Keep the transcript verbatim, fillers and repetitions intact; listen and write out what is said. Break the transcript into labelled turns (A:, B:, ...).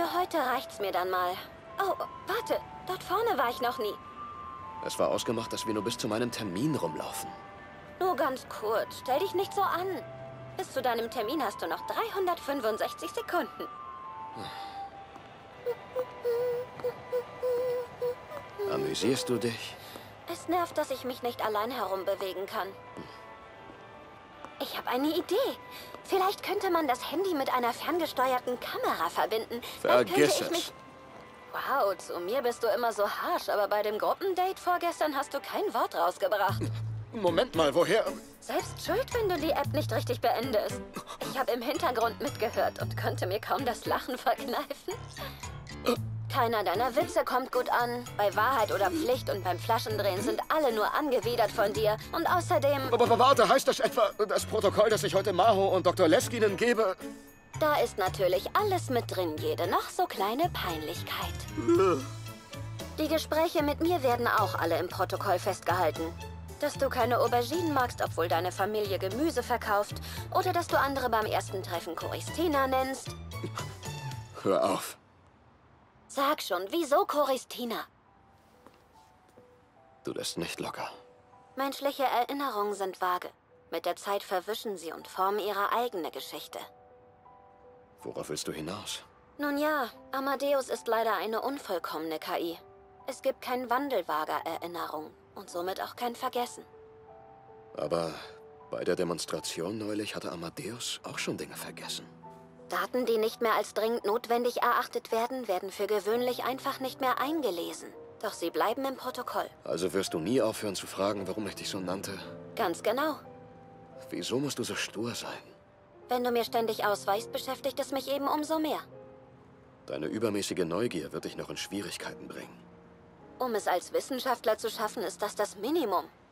A: Für heute reicht's mir dann mal. Oh, warte. Dort vorne war ich noch nie.
B: Es war ausgemacht, dass wir nur bis zu meinem Termin rumlaufen.
A: Nur ganz kurz. Stell dich nicht so an. Bis zu deinem Termin hast du noch dreihundertfünfundsechzig Sekunden.
B: Amüsierst du dich?
A: Es nervt, dass ich mich nicht allein herumbewegen kann. Ich habe eine Idee. Vielleicht könnte man das Handy mit einer ferngesteuerten Kamera verbinden. Dann könnte
B: Vergiss
A: ich mich...
B: es.
A: Wow, zu mir bist du immer so harsch, aber bei dem Gruppendate vorgestern hast du kein Wort rausgebracht.
B: Moment mal, woher?
A: Selbst schuld, wenn du die App nicht richtig beendest. Ich habe im Hintergrund mitgehört und konnte mir kaum das Lachen verkneifen. Keiner deiner Witze kommt gut an. Bei Wahrheit oder Pflicht und beim Flaschendrehen sind alle nur angewidert von dir. Und außerdem...
B: Aber warte, heißt das etwa, das Protokoll, das ich heute Maho und Doktor Leskinen gebe?
A: Da ist natürlich alles mit drin, jede noch so kleine Peinlichkeit. Die Gespräche mit mir werden auch alle im Protokoll festgehalten. Dass du keine Auberginen magst, obwohl deine Familie Gemüse verkauft. Oder dass du andere beim ersten Treffen Choristina nennst.
B: Hör auf.
A: Sag schon, wieso Choristina?
B: Du lässt nicht locker.
A: Menschliche Erinnerungen sind vage. Mit der Zeit verwischen sie und formen ihre eigene Geschichte.
B: Worauf willst du hinaus?
A: Nun ja, Amadeus ist leider eine unvollkommene K I. Es gibt kein Wandel vager Erinnerung und somit auch kein Vergessen.
B: Aber bei der Demonstration neulich hatte Amadeus auch schon Dinge vergessen.
A: Daten, die nicht mehr als dringend notwendig erachtet werden, werden für gewöhnlich einfach nicht mehr eingelesen. Doch sie bleiben im Protokoll.
B: Also wirst du nie aufhören zu fragen, warum ich dich so nannte?
A: Ganz genau.
B: Wieso musst du so stur sein?
A: Wenn du mir ständig ausweichst, beschäftigt es mich eben umso mehr.
B: Deine übermäßige Neugier wird dich noch in Schwierigkeiten bringen.
A: Um es als Wissenschaftler zu schaffen, ist das das Minimum.